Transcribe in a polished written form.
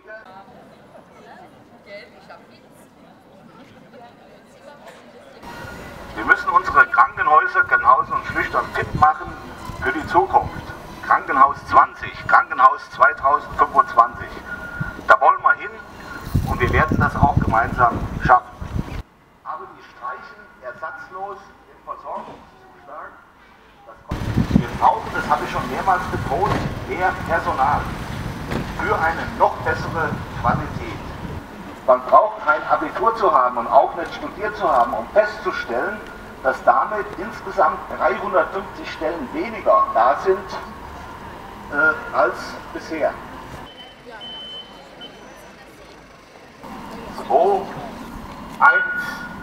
Wir müssen unsere Krankenhäuser genauso und Schlüchtern fit machen für die Zukunft. Krankenhaus 20, Krankenhaus 2025. Da wollen wir hin und wir werden das auch gemeinsam schaffen. Aber die streichen ersatzlos den Versorgungszuschlag. Wir brauchen, das habe ich schon mehrmals betont, mehr Personal für eine noch bessere Qualität. Man braucht kein Abitur zu haben und auch nicht studiert zu haben, um festzustellen, dass damit insgesamt 350 Stellen weniger da sind als bisher. 2, 1.